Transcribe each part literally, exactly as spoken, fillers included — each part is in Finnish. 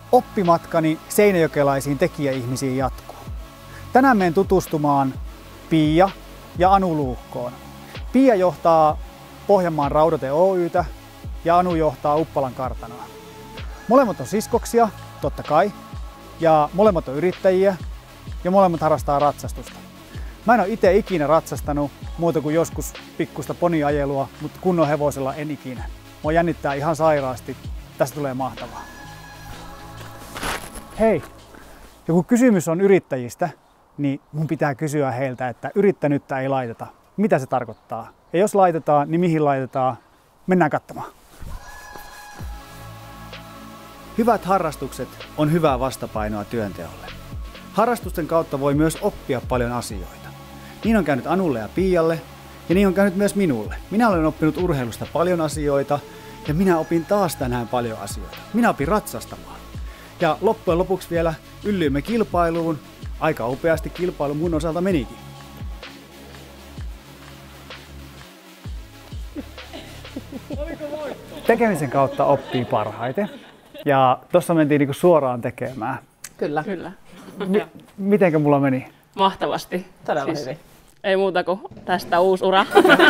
Oppimatkani seinäjokelaisiin tekijäihmisiin jatkuu. Tänään menen tutustumaan Pia ja Anu Luukkoon. Pia johtaa Pohjanmaan Raudoite Oy:tä ja Anu johtaa Uppalan Kartanoa. Molemmat on siskoksia, totta kai, ja molemmat on yrittäjiä ja molemmat harrastaa ratsastusta. Mä en ole itse ikinä ratsastanut muuta kuin joskus pikkusta poniajelua, mutta kunnon hevosella en ikinä. Mua jännittää ihan sairaasti. Tästä tulee mahtavaa. Hei, ja kun kysymys on yrittäjistä, niin mun pitää kysyä heiltä, että yrittänyttä ei laiteta. Mitä se tarkoittaa? Ja jos laitetaan, niin mihin laitetaan? Mennään katsomaan. Hyvät harrastukset on hyvää vastapainoa työnteolle. Harrastusten kautta voi myös oppia paljon asioita. Niin on käynyt Anulle ja Pialle, ja niin on käynyt myös minulle. Minä olen oppinut urheilusta paljon asioita, ja minä opin taas tänään paljon asioita. Minä opin ratsastamaan. Ja loppujen lopuksi vielä yllyimme kilpailuun. Aika upeasti kilpailu mun osalta menikin. Tekemisen kautta oppii parhaiten. Ja tuossa mentiin niinku suoraan tekemään. Kyllä. Kyllä. M- mitenkä mulla meni? Mahtavasti. Todella siis hyvin. Ei muuta kuin tästä uusi ura.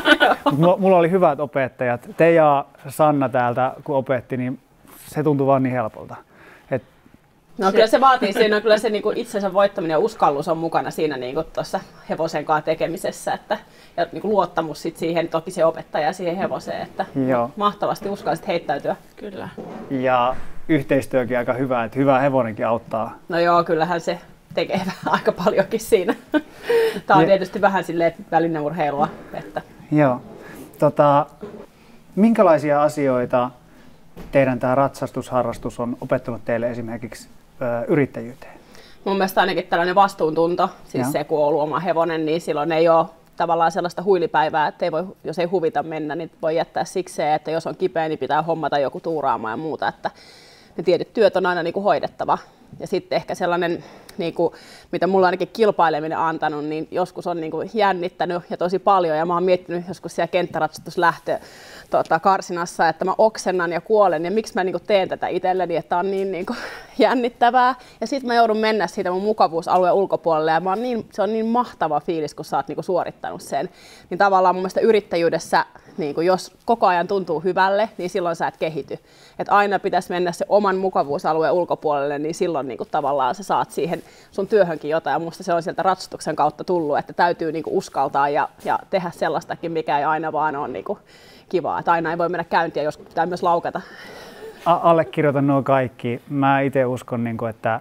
Mulla oli hyvät opettajat. Te ja Sanna täältä, kun opetti, niin se tuntui vaan niin helpolta. Et no kyllä se vaatii siinä, kyllä se niinku itsensä voittaminen ja uskallus on mukana siinä niinku tuossa hevosen kanssa tekemisessä. Että, ja niinku luottamus sit siihen, toki se opettaja siihen hevoseen. Että joo. Mahtavasti uskallisit heittäytyä. Kyllä. Ja yhteistyökin aika hyvä, että hyvä hevonenkin auttaa. No joo, kyllähän se tekee aika paljonkin siinä. Tämä on ja tietysti vähän silleen välineurheilua. Että. Joo. Tota, minkälaisia asioita teidän tämä ratsastusharrastus on opettanut teille esimerkiksi ö, yrittäjyyteen? Mun mielestä ainakin tällainen vastuuntunto, siis joo. Se kun on ollut oma hevonen, niin silloin ei ole tavallaan sellaista huilipäivää, että ei voi, jos ei huvita mennä, niin voi jättää sikseen, että jos on kipeä, niin pitää hommata joku tuuraamaan ja muuta. Että ne tietyt työt on aina niin kuin hoidettava. Ja sitten ehkä sellainen, niin kuin, mitä mulla ainakin kilpaileminen antanut, niin joskus on niin kuin jännittänyt ja tosi paljon. Ja mä oon miettinyt joskus siellä kenttäratsastuslähtö tota, karsinassa, että mä oksennan ja kuolen ja miksi mä niin kuin teen tätä itselleni, että on niin, niin kuin jännittävää. Ja sitten mä joudun mennä siitä mun mukavuusalueen ulkopuolelle ja mä oon niin, se on niin mahtava fiilis, kun sä oot niin kuin suorittanut sen. Niin tavallaan mun mielestä yrittäjyydessä, niin kuin jos koko ajan tuntuu hyvälle, niin silloin sä et kehity. Että aina pitäisi mennä se oman mukavuusalueen ulkopuolelle, niin silloin niin kuin tavallaan sä saat siihen sun työhönkin jotain. Ja musta se on sieltä ratsastuksen kautta tullut, että täytyy niin kuin uskaltaa ja, ja tehdä sellaistakin, mikä ei aina vaan ole niin kuin kivaa. Että aina ei voi mennä käyntiä, jos pitää myös laukata. Allekirjoitan nuo kaikki. Mä itse uskon, että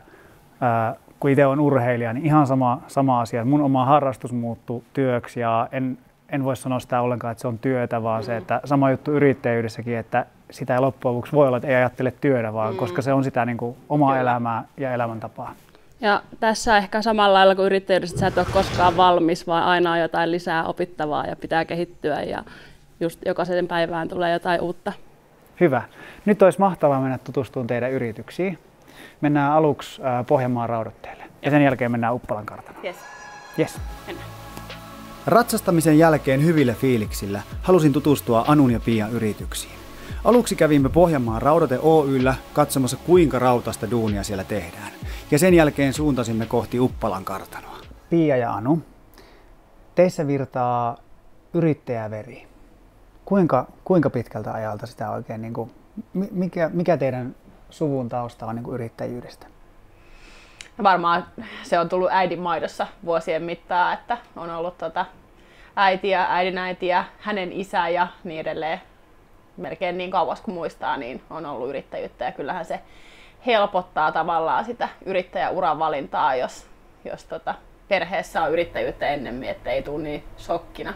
kun itse olen urheilija, niin ihan sama, sama asia. Mun oma harrastus muuttuu työksi ja en, en voi sanoa sitä ollenkaan, että se on työtä, vaan se, että sama juttu yrittäjyydessäkin, että sitä ei loppujen lopuksi voi olla, että ei ajattele työtä, vaan mm. koska se on sitä niin kuin omaa Kyllä. elämää ja elämäntapaa. Ja tässä ehkä samalla lailla kuin yrittäjyydessä, sä et ole koskaan valmis, vaan aina on jotain lisää opittavaa ja pitää kehittyä ja just jokaisen päivään tulee jotain uutta. Hyvä. Nyt olisi mahtavaa mennä tutustumaan teidän yrityksiin. Mennään aluksi Pohjanmaan Raudoitteelle ja sen jälkeen mennään Uppalan Kartanoon. Yes. Yes. Ratsastamisen jälkeen hyvillä fiiliksillä halusin tutustua Anun ja Pian yrityksiin. Aluksi kävimme Pohjanmaan Raudoite Oy:llä katsomassa, kuinka rautasta duunia siellä tehdään. Ja sen jälkeen suuntasimme kohti Uppalan Kartanoa. Pia ja Anu, teissä virtaa yrittäjäveri. Kuinka, kuinka pitkältä ajalta sitä oikein, niin kuin, mikä, mikä teidän suvun tausta on niin kuin yrittäjyydestä? No varmaan se on tullut äidin maidossa vuosien mittaan, että on ollut tota äitiä, äidin äitiä, hänen isä ja niin edelleen. Melkein niin kauas kuin muistaa, niin on ollut yrittäjyyttä ja kyllähän se helpottaa tavallaan sitä yrittäjäuran valintaa, jos, jos tota perheessä on yrittäjyyttä ennemmin, ettei tule niin shokkina.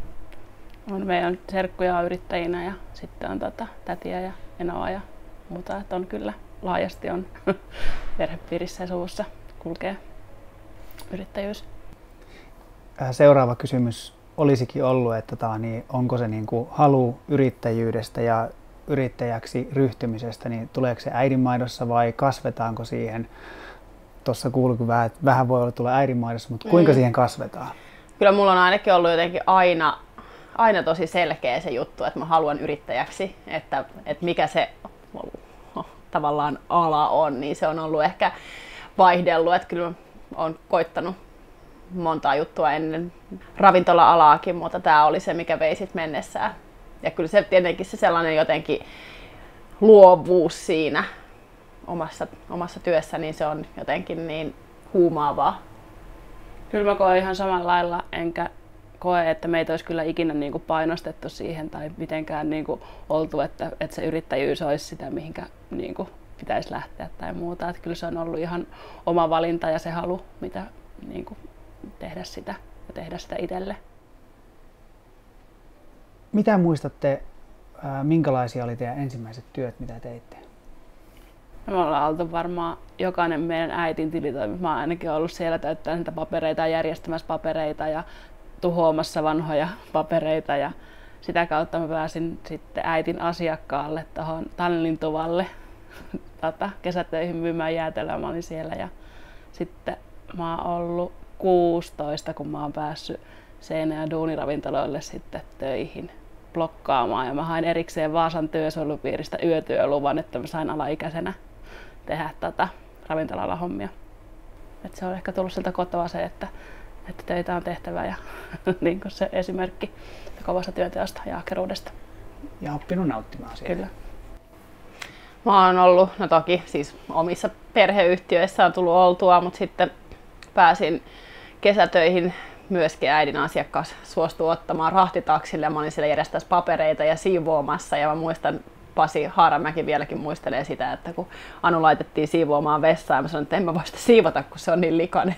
On meidän serkkuja on yrittäjinä ja sitten on tota, tätiä ja enoa ja muuta, että on kyllä laajasti on perhepiirissä ja suvussa kulkee yrittäjyys. Seuraava kysymys olisikin ollut, että tota, niin onko se niin kuin halu yrittäjyydestä ja yrittäjäksi ryhtymisestä, niin tuleeko se äidinmaidossa vai kasvetaanko siihen? Tuossa kuului vähän, että vähän voi olla tulla äidinmaidossa, mutta kuinka mm. siihen kasvetaan? Kyllä mulla on ainakin ollut jotenkin aina, aina tosi selkeä se juttu, että mä haluan yrittäjäksi, että, että mikä se tavallaan ala on, niin se on ollut ehkä vaihdellut, että kyllä olen koittanut montaa juttua ennen ravintola-alaakin, mutta tämä oli se, mikä vei sit mennessään. Ja kyllä se tietenkin se sellainen jotenkin luovuus siinä omassa, omassa työssä, niin se on jotenkin niin huumaavaa. Kyllä mä koen ihan samalla lailla, enkä koe, että meitä olisi kyllä ikinä niin kuin painostettu siihen tai mitenkään niin kuin oltu, että, että se yrittäjyys olisi sitä, mihinkä niin kuin pitäisi lähteä tai muuta. Että kyllä se on ollut ihan oma valinta ja se halu, mitä niin kuin tehdä sitä ja tehdä sitä itselle. Mitä muistatte, minkälaisia oli teidän ensimmäiset työt, mitä teitte? Me ollaan oltu varmaan jokainen meidän äitin tilitoimi. Mä oon ainakin ollut siellä täyttämään niitä papereita ja järjestämässä papereita ja tuhoamassa vanhoja papereita. Ja sitä kautta mä pääsin sitten äitin asiakkaalle tuohon Tanlintuvalle tota, kesätöihin myymään jäätelöä. Mä olin siellä ja sitten mä oon ollut kuusitoista, kun mä oon päässyt Seinä- ja duuniravintoloille sitten töihin blokkaamaan. Ja mä hain erikseen Vaasan työsuojelupiiristä yötyöluvan, että mä sain alaikäisenä tehdä tätä ravintolalla hommia. Et se on ehkä tullut sieltä kotoa se, että, että töitä on tehtävä ja niin kuin se esimerkki kovasta työteosta ja ahkeruudesta. Ja oppinut nauttimaan siitä. Kyllä. Mä oon ollut, no toki siis omissa perheyhtiöissä on tullut oltua, mutta sitten pääsin kesätöihin myöskin äidin asiakas suostui ottamaan rahtitaksille ja mä olin siellä järjestämässä papereita ja siivoamassa ja mä muistan, Pasi Haaramäki vieläkin muistelee sitä, että kun Anu laitettiin siivoamaan vessaan ja mä sanoin, että en mä voi sitä siivota, kun se on niin likainen.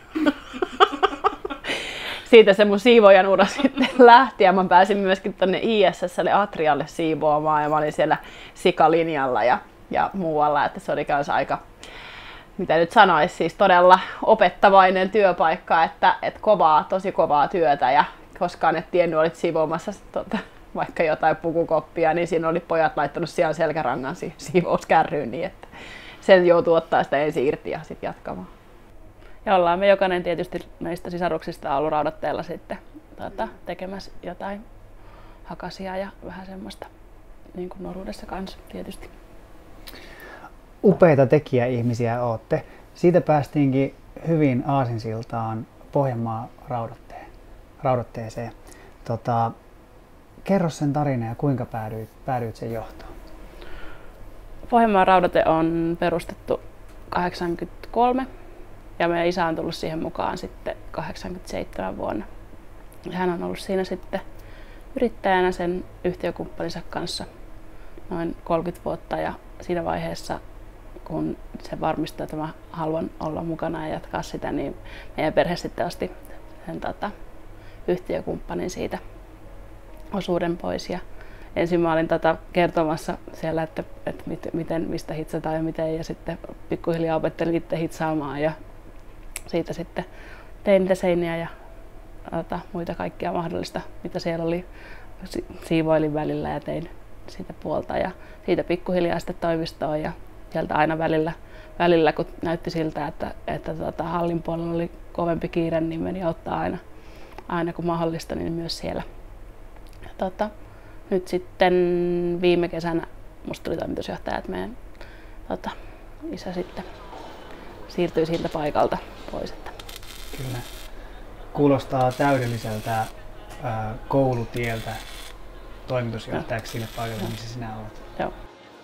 Siitä se mun siivojan ura sitten lähti ja mä pääsin myöskin tonne I S S:lle Atrialle siivoamaan ja mä olin siellä Sikalinjalla ja, ja muualla, että se oli kanssa aika, mitä nyt sanoisi, siis todella opettavainen työpaikka, että, että kovaa, tosi kovaa työtä ja koskaan et tiennyt, olit siivoamassa tota, vaikka jotain pukukoppia, niin siinä oli pojat laittanut siellä selkärangan si- siivouskärryyn niin, että sen joutuu ottaa sitä ensin irti ja sitten jatkamaan. Ja ollaan me jokainen tietysti meistä sisaruksista ollut raudatteella sitten tuota, tekemässä jotain hakasia ja vähän semmoista niin kuin nuoruudessa kanssa tietysti. Upeita tekijäihmisiä ootte. Siitä päästiinkin hyvin aasinsiltaan Pohjanmaan raudatteen, raudatteeseen. Tota, kerro sen tarina ja kuinka päädyit, päädyit sen johtoon? Pohjanmaan raudate on perustettu kahdeksankymmentäkolme ja meidän isä on tullut siihen mukaan sitten kahdeksankymmentäseitsemän vuonna. Hän on ollut siinä sitten yrittäjänä sen yhtiökumppaninsa kanssa noin kolmekymmentä vuotta ja siinä vaiheessa kun se varmistaa, että mä haluan olla mukana ja jatkaa sitä, niin meidän perhe sitten osti sen tota, yhtiökumppanin siitä osuuden pois. Ja ensin mä olin tota, kertomassa siellä, että, että miten, mistä hitsataan ja miten, ja sitten pikkuhiljaa opettelin itse hitsaamaan ja siitä sitten tein niitä seiniä ja tota, muita kaikkia mahdollista, mitä siellä oli. Siivoilin välillä ja tein siitä puolta ja siitä pikkuhiljaa sitten toimistoon ja sieltä aina välillä, välillä kun näytti siltä, että, että tota, hallin puolella oli kovempi kiire, niin meni auttaa aina, aina kun mahdollista, niin myös siellä. Ja, tota, nyt sitten viime kesänä musta tuli toimitusjohtaja, että meidän tota, isä sitten siirtyi siltä paikalta pois. Että. Kyllä. Kuulostaa täydelliseltä ää, koulutieltä toimitusjohtajaksi sille paikalle, missä sinä olet. Joo.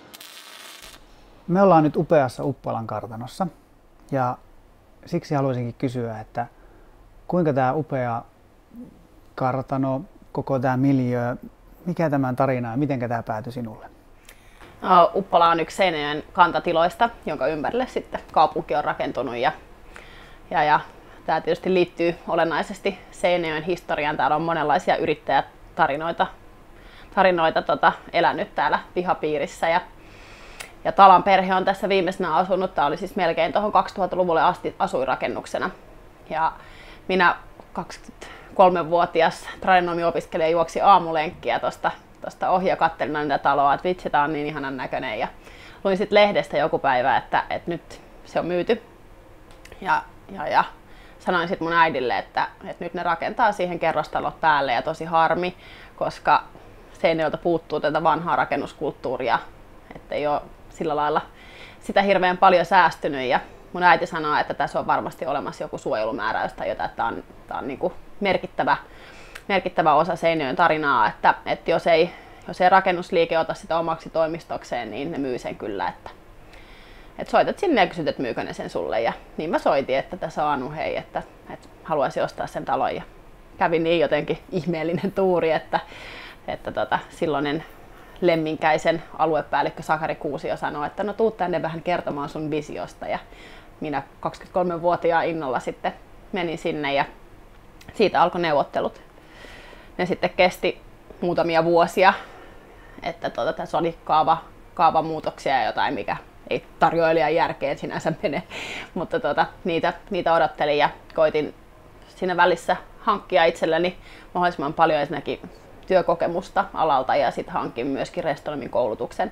Me ollaan nyt upeassa Uppolan kartanossa ja siksi haluaisinkin kysyä, että kuinka tämä upea kartano, koko tämä miljöö, mikä tämän tarina ja miten tämä päätyi sinulle? Uppola on yksi Seinäjoen kantatiloista, jonka ympärille sitten kaupunki on rakentunut ja, ja, ja tämä tietysti liittyy olennaisesti Seinäjoen historiaan. Täällä on monenlaisia yrittäjätarinoita tarinoita, tota, elänyt täällä pihapiirissä. Ja, ja Talan perhe on tässä viimeisenä asunut. Tämä oli siis melkein tuohon kaksituhattaluvulle asti asuinrakennuksena. Ja minä kaksikymmentäkolmevuotias tradenomiopiskelija juoksi aamulenkkiä tuosta tosta ohi ja kattelin näitä taloa, että vitsi, tää on niin ihanan näköinen. Ja luin sitten lehdestä joku päivä, että, että nyt se on myyty. Ja, ja, ja sanoin sitten mun äidille, että, että nyt ne rakentaa siihen kerrostalot päälle ja tosi harmi, koska Seinäjoelta puuttuu tätä vanhaa rakennuskulttuuria, että ei ole sillä lailla sitä hirveän paljon säästynyt ja mun äiti sanoo, että tässä on varmasti olemassa joku suojelumääräys tai jotain, että tämä on, tämä on niin kuin merkittävä, merkittävä osa Seinäjoen tarinaa, että, että jos, ei, jos ei rakennusliike ota sitä omaksi toimistokseen, niin ne myy sen kyllä. Että, että soitat sinne ja kysyt, että myykö ne sen sulle. Ja niin mä soitin, että tässä on Anu, hei, että, että haluaisin ostaa sen talon. Ja kävi niin jotenkin ihmeellinen tuuri, että, että tota, silloinen Lemminkäisen aluepäällikkö Sakari Kuusio sanoi, että no tuu tänne vähän kertomaan sun visiosta. Ja minä kaksikymmentäkolmevuotiaan innolla sitten menin sinne ja siitä alkoi neuvottelut. Ne sitten kesti muutamia vuosia, että tota, tässä oli kaava, kaavamuutoksia ja jotain, mikä ei tarjoilijan järkeen sinänsä mene, mutta tota, niitä, niitä odottelin ja koitin siinä välissä hankkia itselleni mahdollisimman paljon ensinnäkin työkokemusta alalta ja sitten hankin myöskin restonomin koulutuksen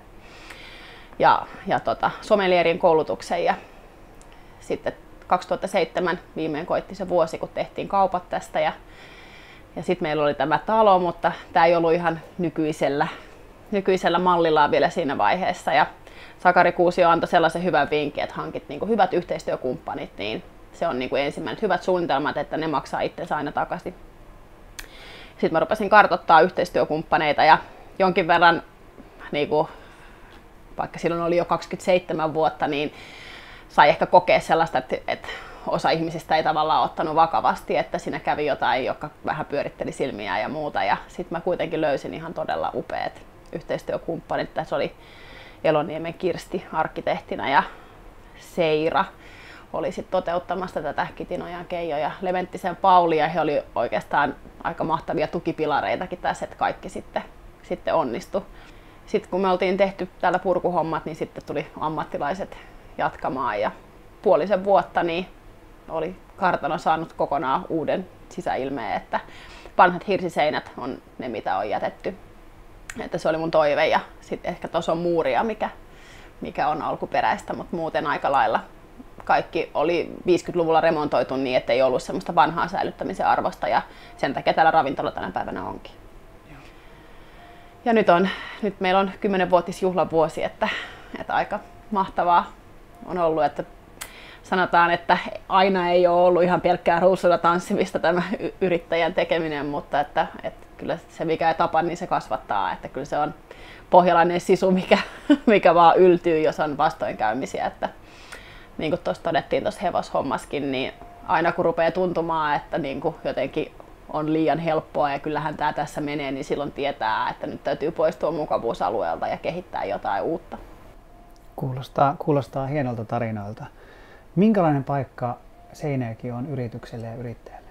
ja, ja tota, sommelierin koulutuksen. Ja sitten kaksituhattaseitsemän viimein koitti se vuosi, kun tehtiin kaupat tästä ja, ja sitten meillä oli tämä talo, mutta tämä ei ollut ihan nykyisellä, nykyisellä mallillaan vielä siinä vaiheessa. Ja Sakari Kuusio antoi sellaisen hyvän vinkin, että hankit niin kuin hyvät yhteistyökumppanit, niin se on niin kuin ensimmäinen hyvät suunnitelmat, että ne maksaa itsensä aina takaisin. Sitten mä rupesin kartoittaa yhteistyökumppaneita ja jonkin verran, niin kuin, vaikka silloin oli jo kaksikymmentäseitsemän vuotta, niin sai ehkä kokea sellaista, että, että osa ihmisistä ei tavallaan ottanut vakavasti, että siinä kävi jotain, joka vähän pyöritteli silmiä ja muuta. Ja sitten mä kuitenkin löysin ihan todella upeat yhteistyökumppanit. Tässä oli Eloniemen Kirsti arkkitehtina ja Seira oli sit toteuttamassa tätä Kitinojan Keijo ja Leventtisen Pauli, ja he oli oikeastaan aika mahtavia tukipilareitakin tässä, että kaikki sitten, sitten onnistui. Sitten kun me oltiin tehty täällä purkuhommat, niin sitten tuli ammattilaiset jatkamaan ja puolisen vuotta niin oli kartano saanut kokonaan uuden sisäilmeen, että vanhat hirsiseinät on ne, mitä on jätetty. Että se oli mun toive ja sitten ehkä tuossa on muuria, mikä, mikä on alkuperäistä, mutta muuten aika lailla kaikki oli viisikymmentäluvulla remontoitu niin, että ei ollut semmoista vanhaa säilyttämisen arvosta ja sen takia täällä ravintola tänä päivänä onkin. Joo. Ja nyt, on, nyt meillä on kymmenvuotisjuhlavuosi, että, että aika mahtavaa on ollut, että sanotaan, että aina ei ole ollut ihan pelkkää ruusuilla tanssimista tämä yrittäjän tekeminen, mutta että, että kyllä se mikä ei tapa, niin se kasvattaa, että kyllä se on pohjalainen sisu, mikä, mikä vaan yltyy, jos on vastoinkäymisiä. Että, niin kuin tuossa todettiin tuossa hevoshommaskin, niin aina kun rupeaa tuntumaan, että niin kuin jotenkin on liian helppoa ja kyllähän tämä tässä menee, niin silloin tietää, että nyt täytyy poistua mukavuusalueelta ja kehittää jotain uutta. Kuulostaa, kuulostaa hienolta tarinoilta. Minkälainen paikka Seinäjoki on yritykselle ja yrittäjälle?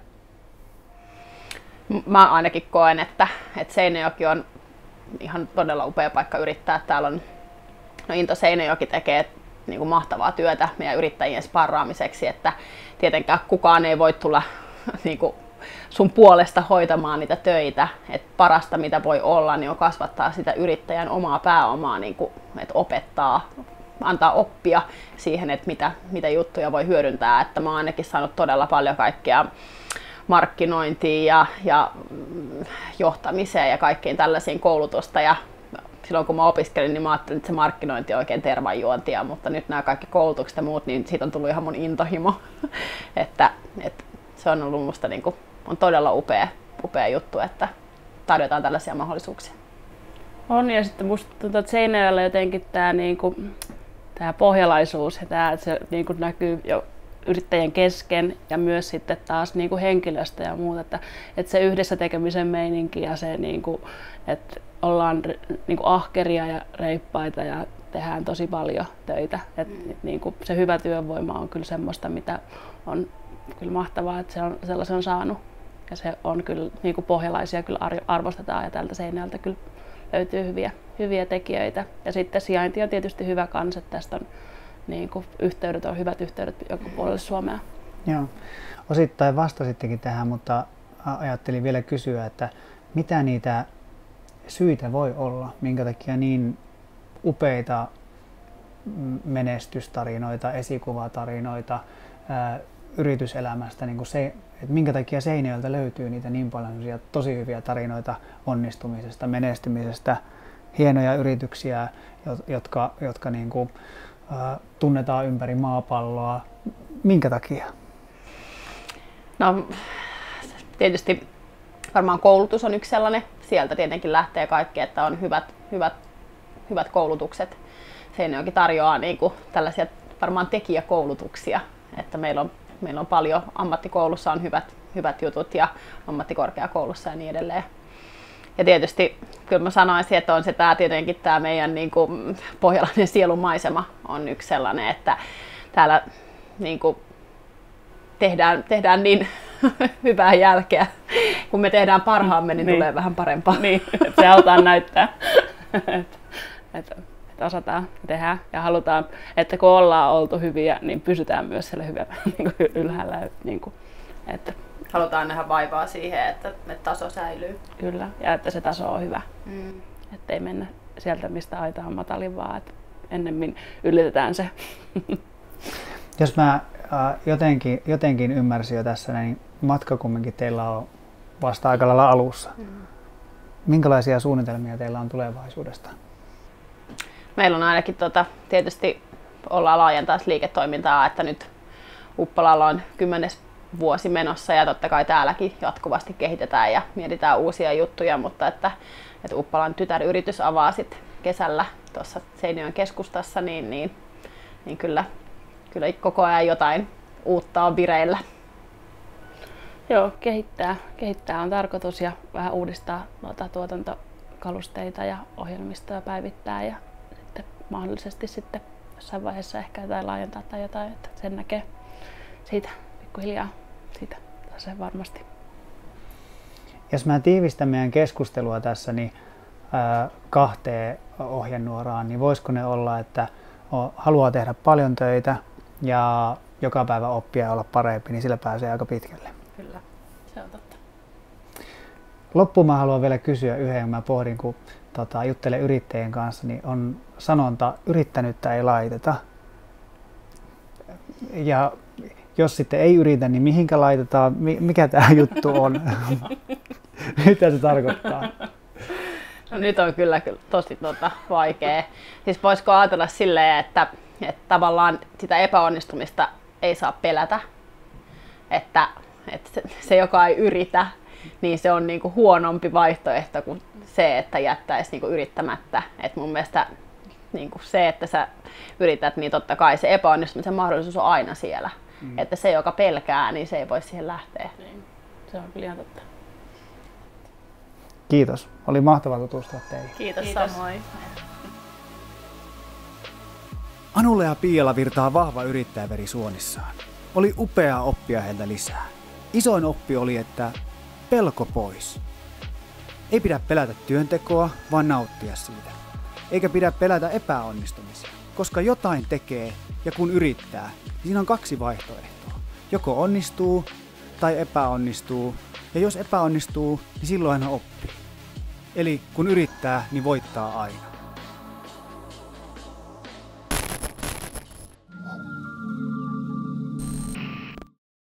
Mä ainakin koen, että, että Seinäjoki on ihan todella upea paikka yrittää. Täällä on, no Into Seinäjoki tekee niin kuin mahtavaa työtä meidän yrittäjien sparraamiseksi, että tietenkään kukaan ei voi tulla niin kuin sun puolesta hoitamaan niitä töitä. Et parasta mitä voi olla, niin on kasvattaa sitä yrittäjän omaa pääomaa, niin kuin, että opettaa, antaa oppia siihen, että mitä, mitä juttuja voi hyödyntää. Että mä oon ainakin saanut todella paljon kaikkea markkinointiin ja, ja johtamiseen ja kaikkiin tällaisiin koulutusta. Ja silloin kun mä opiskelin, niin mä ajattelin, että se markkinointi on oikein tervanjuontia, mutta nyt nämä kaikki koulutukset ja muut, niin siitä on tullut ihan mun intohimo. että, että se on ollut musta niin kuin, on todella upea, upea juttu, että tarjotaan tällaisia mahdollisuuksia. On, ja sitten musta tuntuu, että Seinäjoella jotenkin tämä niinku, tää pohjalaisuus ja tää, että se niinku näkyy jo yrittäjien kesken ja myös sitten taas niinku henkilöstö ja muuta, että, että se yhdessä tekemisen meininki ja se, niinku, että ollaan niinku ahkeria ja reippaita ja tehdään tosi paljon töitä. Et, et, niinku, se hyvä työvoima on kyllä semmoista, mitä on kyllä mahtavaa, että se on, sellaisen on saanut. Ja se on kyllä, niinku pohjalaisia kyllä arvostetaan ja tältä Seinäjältä kyllä löytyy hyviä, hyviä tekijöitä. Ja sitten sijainti on tietysti hyvä kans, että tästä on niin kuin yhteydet, on hyvät yhteydet joka puolelle Suomea. Joo. Osittain vastasittekin tähän, mutta ajattelin vielä kysyä, että mitä niitä syitä voi olla, minkä takia niin upeita menestystarinoita, esikuvatarinoita ää, yrityselämästä, niin kuin se, että minkä takia Seinäjoelta löytyy niitä niin paljon tosi hyviä tarinoita onnistumisesta, menestymisestä, hienoja yrityksiä, jotka, jotka niin kuin tunnetaan ympäri maapalloa. Minkä takia? No tietysti varmaan koulutus on yksi sellainen. Sieltä tietenkin lähtee kaikki, että on hyvät, hyvät, hyvät koulutukset. Seinäjoki tarjoaa niin kuin tällaisia varmaan tekijäkoulutuksia, että meillä on, meillä on paljon, ammattikoulussa on hyvät, hyvät jutut ja ammattikorkeakoulussa ja niin edelleen. Ja tietysti kyllä mä sanoisin, että on se tää tietenkin tämä meidän niin kuin pohjalainen sielumaisema on yksi sellainen, että täällä niin kuin tehdään, tehdään niin hyvää jälkeä. Kun me tehdään parhaamme, niin, niin. tulee vähän parempaa. Niin, että se halutaan näyttää, että, että, että osataan tehdä ja halutaan, että kun ollaan oltu hyviä, niin pysytään myös siellä hyvällä niin kuin ylhäällä. Niin kuin, että halutaan nähdä vaivaa siihen, että, että taso säilyy. Kyllä, ja että se taso on hyvä. Mm. Että ei mennä sieltä, mistä aita on matalin, vaan että ennemmin ylitetään se. Jos mä äh, jotenkin, jotenkin ymmärsin jo tässä, niin matka kumminkin teillä on vasta aika lailla alussa. Mm. Minkälaisia suunnitelmia teillä on tulevaisuudesta? Meillä on ainakin tota, tietysti ollaan laajentaa liiketoimintaa, että nyt Uppalalla on kymmenes vuosi menossa ja totta kai täälläkin jatkuvasti kehitetään ja mietitään uusia juttuja, mutta että, että Uppalan tytäryritys avaa sit kesällä tuossa Seinäjoen keskustassa, niin, niin, niin kyllä, kyllä koko ajan jotain uutta on vireillä. Joo, kehittää, kehittää on tarkoitus ja vähän uudistaa noita tuotantokalusteita ja ohjelmistoa päivittää ja sitten mahdollisesti sitten jossain vaiheessa ehkä jotain laajentaa tai jotain, että sen näkee siitä pikkuhiljaa siitä se varmasti. Jos mä tiivistän meidän keskustelua tässä niin ää, kahteen ohjenuoraan, niin voisiko ne olla, että o, haluaa tehdä paljon töitä ja joka päivä oppia ja olla parempi, niin sillä pääsee aika pitkälle. Kyllä, se on totta. Loppuun mä haluan vielä kysyä yhden, mä pohdin, kun tota, juttelen yrittäjien kanssa, niin on sanonta, yrittänyttä ei laiteta. Ja jos sitten ei yritä, niin mihinkä laitetaan, mikä tämä juttu on? Mitä se tarkoittaa? No, nyt on kyllä, kyllä tosi tota, vaikea. Siis voisiko ajatella silleen, että, että tavallaan sitä epäonnistumista ei saa pelätä. Että, että se, se, joka ei yritä, niin se on niinku huonompi vaihtoehto kuin se, että jättäisi niinku yrittämättä. Et mun mielestä niinku se, että sä yrität, niin totta kai se epäonnistumisen mahdollisuus on aina siellä. Mm. Että se, joka pelkää, niin se ei voi siihen lähteä. Niin. Se on kyllä ihan totta. Kiitos. Oli mahtavaa tutustua teihin. Kiitos, Kiitos. Samoin. Anulla ja Piialla virtaa vahva yrittäjäveri suonissaan. Oli upeaa oppia heiltä lisää. Isoin oppi oli, että pelko pois. Ei pidä pelätä työntekoa, vaan nauttia siitä. Eikä pidä pelätä epäonnistumisia, koska jotain tekee ja kun yrittää, niin siinä on kaksi vaihtoehtoa. Joko onnistuu tai epäonnistuu, ja jos epäonnistuu, niin silloin hän oppii. Eli kun yrittää, niin voittaa aina.